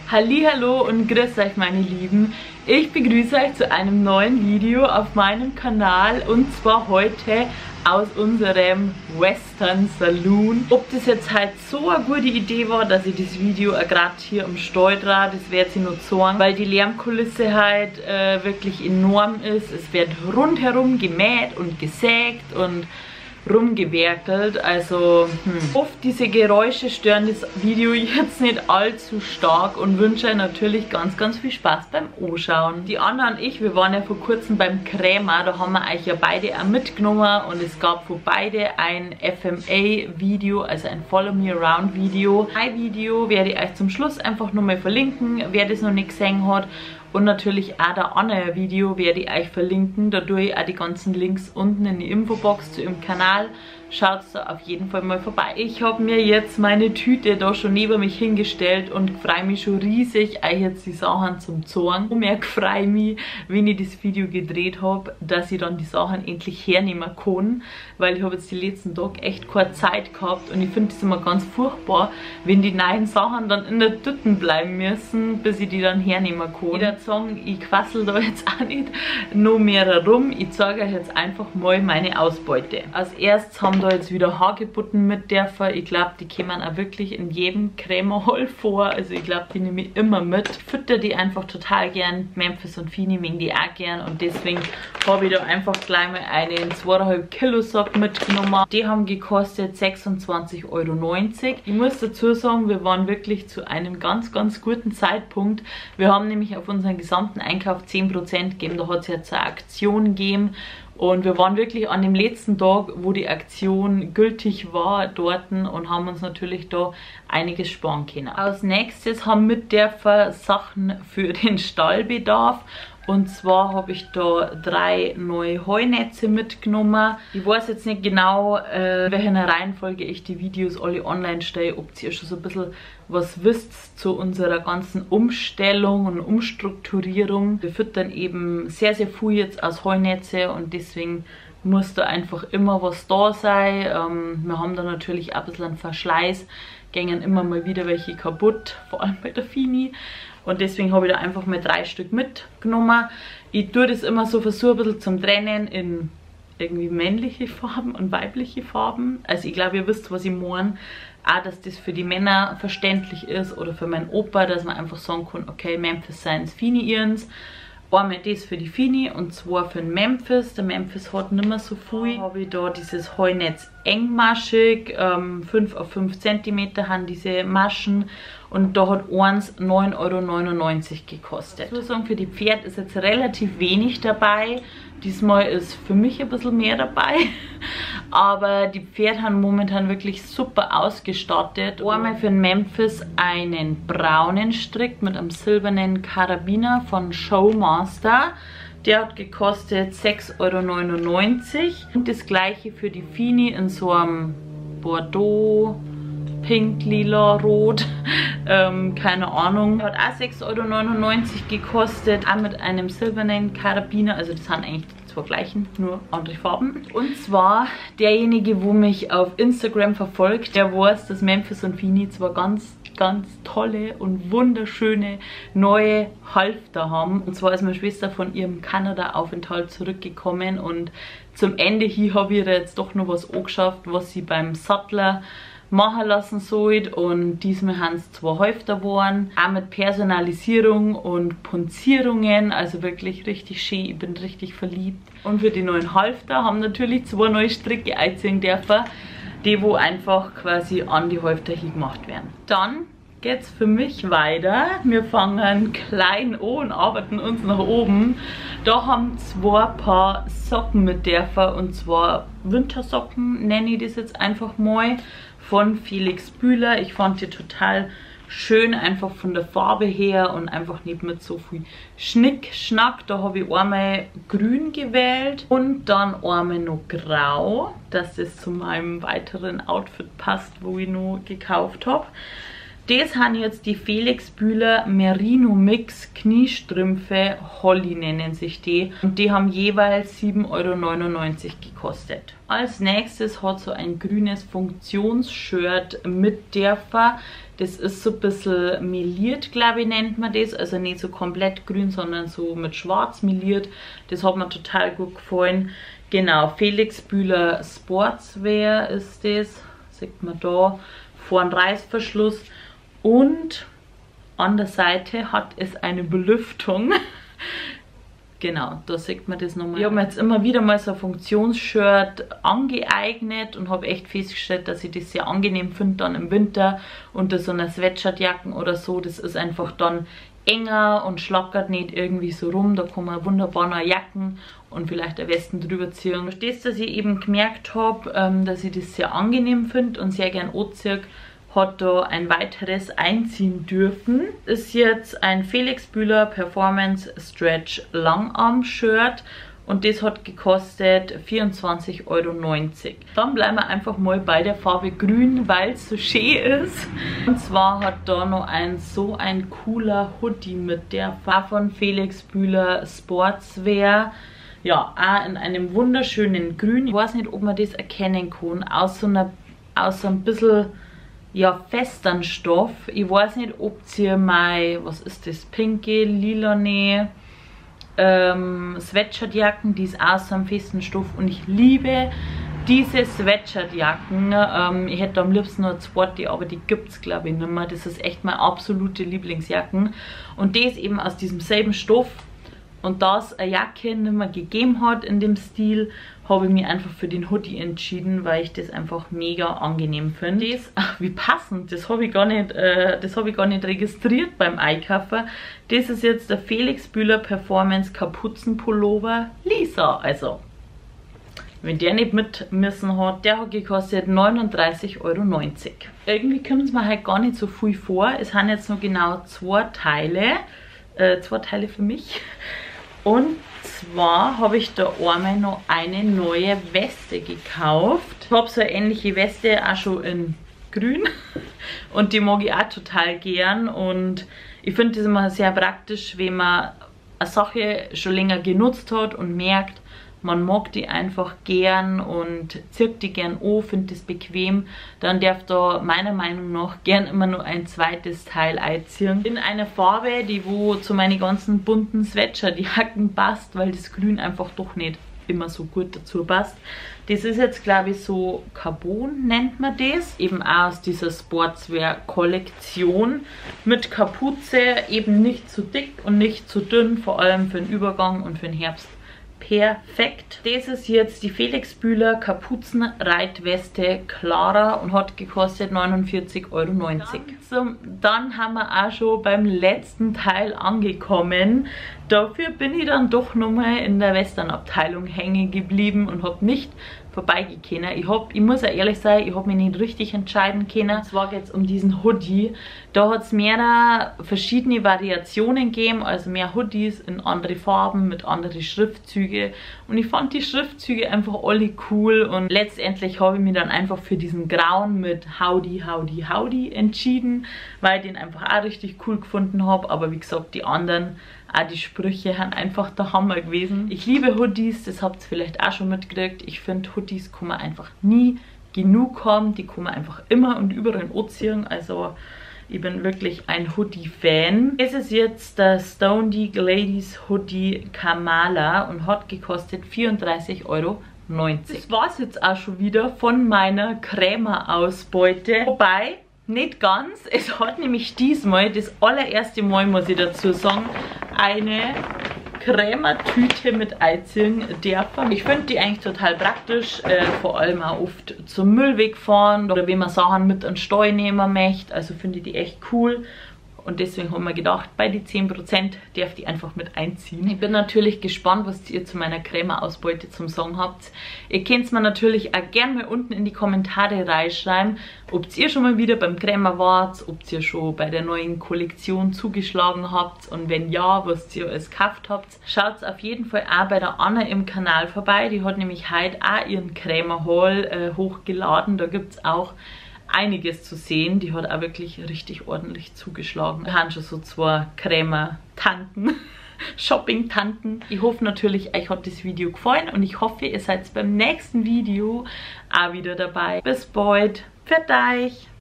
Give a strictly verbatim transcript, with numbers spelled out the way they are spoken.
Hallihallo und grüß euch meine Lieben. Ich begrüße euch zu einem neuen Video auf meinem Kanal und zwar heute aus unserem Western Saloon. Ob das jetzt halt so eine gute Idee war, dass ich das Video gerade hier am Steuerrad, das wird sie nur sagen, weil die Lärmkulisse halt äh, wirklich enorm ist. Es wird rundherum gemäht und gesägt und rumgewerkelt, also hm. oft diese Geräusche stören das Video jetzt nicht allzu stark und wünsche euch natürlich ganz ganz viel Spaß beim Anschauen. Die Anna und ich, wir waren ja vor kurzem beim Krämer, da haben wir euch ja beide auch mitgenommen und es gab für beide ein F M A Video, also ein Follow Me Around Video. Ein Video werde ich euch zum Schluss einfach nochmal verlinken, wer das noch nicht gesehen hat. Und natürlich auch der andere Video werde ich euch verlinken. Da tue ich auch die ganzen Links unten in die Infobox zu ihrem Kanal. Schaut da auf jeden Fall mal vorbei. Ich habe mir jetzt meine Tüte da schon neben mich hingestellt und freue mich schon riesig, euch jetzt die Sachen zum Zeigen. Und mehr freue mich, wenn ich das Video gedreht habe, dass ich dann die Sachen endlich hernehmen kann. Weil ich habe jetzt die letzten Tage echt keine Zeit gehabt und ich finde es immer ganz furchtbar, wenn die neuen Sachen dann in der Tüte bleiben müssen, bis ich die dann hernehmen kann. Ich würde sagen, ich quassel da jetzt auch nicht noch mehr herum. Ich zeige euch jetzt einfach mal meine Ausbeute. Als erstes haben da jetzt wieder Hagebutten mit dürfen. Ich glaube, die kommen auch wirklich in jedem Krämerhol vor. Also ich glaube, die nehme ich immer mit. Ich fütter die einfach total gern. Memphis und Fini mögen die auch gern. Und deswegen habe ich da einfach gleich mal einen zwei Komma fünf Kilo Sack mitgenommen. Die haben gekostet sechsundzwanzig Euro neunzig. Ich muss dazu sagen, wir waren wirklich zu einem ganz, ganz guten Zeitpunkt. Wir haben nämlich auf unseren gesamten Einkauf zehn Prozent gegeben. Da hat es jetzt eine Aktion gegeben. Und wir waren wirklich an dem letzten Tag, wo die Aktion gültig war, dort und haben uns natürlich da einiges sparen können. Als nächstes haben mit der Sachen für den Stallbedarf. Und zwar habe ich da drei neue Heunetze mitgenommen. Ich weiß jetzt nicht genau, äh, in welcher Reihenfolge ich die Videos alle online stelle, ob ihr schon so ein bisschen was wisst zu unserer ganzen Umstellung und Umstrukturierung. Wir füttern eben sehr, sehr viel jetzt aus Heunetze und deswegen muss da einfach immer was da sein. Ähm, wir haben da natürlich auch ein bisschen einen Verschleiß, gingen immer mal wieder welche kaputt, vor allem bei der Fini. Und deswegen habe ich da einfach mal drei Stück mitgenommen. Ich tue das immer so, versuche ein bisschen zum Trennen in irgendwie männliche Farben und weibliche Farben. Also ich glaube, ihr wisst, was ich meine. Auch, dass das für die Männer verständlich ist oder für meinen Opa, dass man einfach sagen kann, okay, Memphis seins, Fini ihrs. Einmal das für die Fini und zwei für den Memphis. Der Memphis hat nicht mehr so viel. Da habe ich da dieses Heunetz engmaschig, ähm, fünf auf fünf Zentimeter haben diese Maschen und da hat eins neun Euro neunundneunzig gekostet. Ich muss sagen, für die Pferde ist jetzt relativ wenig dabei. Diesmal ist für mich ein bisschen mehr dabei. Aber die Pferde haben momentan wirklich super ausgestattet. Einmal für den Memphis einen braunen Strick mit einem silbernen Karabiner von Showmaster. Der hat gekostet sechs Euro neunundneunzig. Und das gleiche für die Fini in so einem Bordeaux, Pink, Lila, Rot, ähm, keine Ahnung. Hat auch sechs Euro neunundneunzig gekostet. Auch mit einem silbernen Karabiner. Also das sind eigentlich die zwei gleichen, nur andere Farben. Und zwar derjenige, wo mich auf Instagram verfolgt, der weiß, dass Memphis und Fini zwar ganz ganz tolle und wunderschöne neue Halfter haben. Und zwar ist meine Schwester von ihrem Kanada-Aufenthalt zurückgekommen und zum Ende hier habe ich ihr jetzt doch noch was angeschafft, was sie beim Sattler machen lassen sollte. Und diesmal haben es zwei Halfter geworden, auch mit Personalisierung und Punzierungen, also wirklich richtig schön, ich bin richtig verliebt. Und für die neuen Halfter haben natürlich zwei neue Stricke einziehen dürfen, die wo einfach quasi an die Halfter hier gemacht werden. Dann geht es für mich weiter. Wir fangen klein an und arbeiten uns nach oben. Da haben zwei Paar Socken mit dürfen, und zwar Wintersocken nenne ich das jetzt einfach mal, von Felix Bühler. Ich fand die total schön, einfach von der Farbe her und einfach nicht mit so viel Schnick, Schnack. Da habe ich einmal grün gewählt und dann einmal noch grau, dass das zu meinem weiteren Outfit passt, wo ich noch gekauft habe. Das sind jetzt die Felix Bühler Merino Mix Kniestrümpfe Holly nennen sich die. Und die haben jeweils sieben Euro neunundneunzig gekostet. Als nächstes hat so ein grünes Funktionsshirt mit Dörfer. Das ist so ein bisschen meliert, glaube ich, nennt man das. Also nicht so komplett grün, sondern so mit schwarz meliert. Das hat mir total gut gefallen. Genau, Felix Bühler Sportswear ist das. Sieht man da. Vorn Reißverschluss. Und an der Seite hat es eine Belüftung. Genau, da sieht man das nochmal. Ich habe mir jetzt immer wieder mal so ein Funktionsshirt angeeignet und habe echt festgestellt, dass ich das sehr angenehm finde dann im Winter unter so einer Sweatshirtjacken oder so. Das ist einfach dann enger und schlackert nicht irgendwie so rum. Da kann man wunderbar noch Jacken und vielleicht eine Westen drüber ziehen. Verstehst du, dass ich eben gemerkt habe, dass ich das sehr angenehm finde und sehr gern anziehe, hat da ein weiteres einziehen dürfen. Ist jetzt ein Felix Bühler Performance Stretch Langarm Shirt und das hat gekostet vierundzwanzig Euro neunzig. Dann bleiben wir einfach mal bei der Farbe Grün, weil es so schön ist. Und zwar hat da noch ein so ein cooler Hoodie mit der Farbe von Felix Bühler Sportswear. Ja, auch in einem wunderschönen Grün. Ich weiß nicht, ob man das erkennen kann. Aus so einer, aus so ein bisschen ja, festeren Stoff. Ich weiß nicht, ob ihr mein, was ist das, pinke, lilane ähm, Sweatshirtjacken, die ist aus so einem festen Stoff und ich liebe diese Sweatshirtjacken. Ähm, ich hätte am liebsten nur zwei, aber die gibt es glaube ich nicht mehr. Das ist echt meine absolute Lieblingsjacken und die ist eben aus diesem selben Stoff. Und da es eine Jacke nicht mehr gegeben hat in dem Stil, habe ich mich einfach für den Hoodie entschieden, weil ich das einfach mega angenehm finde. Das, ach, wie passend, das habe ich gar nicht, äh, das habe ich gar nicht registriert beim Einkaufen. Das ist jetzt der Felix Bühler Performance Kapuzenpullover Lisa. Also, wenn der nicht mit müssen hat, der hat gekostet neununddreißig Euro neunzig. Irgendwie kommt es mir halt gar nicht so viel vor. Es sind jetzt noch genau zwei Teile, äh, zwei Teile für mich. Und zwar habe ich da einmal noch eine neue Weste gekauft. Ich habe so eine ähnliche Weste auch schon in grün und die mag ich auch total gern und ich finde das immer sehr praktisch, wenn man eine Sache schon länger genutzt hat und merkt, man mag die einfach gern und zieht die gern an, findet das bequem, dann darf da meiner Meinung nach gern immer nur ein zweites Teil einziehen. In einer Farbe, die wo zu meinen ganzen bunten Sweatshirt-Jacken passt, weil das Grün einfach doch nicht immer so gut dazu passt. Das ist jetzt glaube ich so Carbon nennt man das, eben auch aus dieser Sportswear-Kollektion mit Kapuze, eben nicht zu dick und nicht zu dünn, vor allem für den Übergang und für den Herbst. Perfekt. Das ist jetzt die Felix Bühler Kapuzenreitweste Clara und hat gekostet neunundvierzig Euro neunzig. Dann, dann haben wir auch schon beim letzten Teil angekommen. Dafür bin ich dann doch nochmal in der Westernabteilung hängen geblieben und habe nicht vorbeigekommen. Ich, hab, ich muss ja ehrlich sein, ich habe mich nicht richtig entscheiden können. Es war jetzt um diesen Hoodie. Da hat es mehrere verschiedene Variationen gegeben, also mehr Hoodies in andere Farben mit anderen Schriftzügen. Und ich fand die Schriftzüge einfach alle cool und letztendlich habe ich mich dann einfach für diesen grauen mit Howdy, Howdy, Howdy entschieden, weil ich den einfach auch richtig cool gefunden habe. Aber wie gesagt, die anderen, auch die Sprüche haben einfach der Hammer gewesen. Ich liebe Hoodies, das habt ihr vielleicht auch schon mitgekriegt. Ich finde, Hoodies kann man einfach nie genug haben. Die kann man einfach immer und überall anziehen. Also ich bin wirklich ein Hoodie-Fan. Es ist jetzt der Stone Deek Ladies Hoodie Kamala und hat gekostet vierunddreißig Euro neunzig. Das war es jetzt auch schon wieder von meiner Krämer-Ausbeute. Wobei, nicht ganz. Es hat nämlich diesmal, das allererste Mal muss ich dazu sagen, eine Krämertüte mit einziehen dürfen. Ich finde die eigentlich total praktisch, äh, vor allem auch oft zum Müllweg fahren oder wenn man Sachen mit an den Stall nehmen möchte. Also finde ich die echt cool. Und deswegen haben wir gedacht, bei die zehn Prozent darf die einfach mit einziehen. Ich bin natürlich gespannt, was ihr zu meiner Krämer-Ausbeute zum Sagen habt. Ihr könnt es mir natürlich auch gerne mal unten in die Kommentare reinschreiben, ob ihr schon mal wieder beim Krämer wart, ob ihr schon bei der neuen Kollektion zugeschlagen habt und wenn ja, was ihr alles gekauft habt. Schaut auf jeden Fall auch bei der Anna im Kanal vorbei. Die hat nämlich heute auch ihren Krämer-Haul äh, hochgeladen. Da gibt es auch einiges zu sehen. Die hat auch wirklich richtig ordentlich zugeschlagen. Wir haben schon so zwei Krämer-Tanten, Shopping-Tanten. Ich hoffe natürlich, euch hat das Video gefallen und ich hoffe, ihr seid beim nächsten Video auch wieder dabei. Bis bald. Pfiat euch!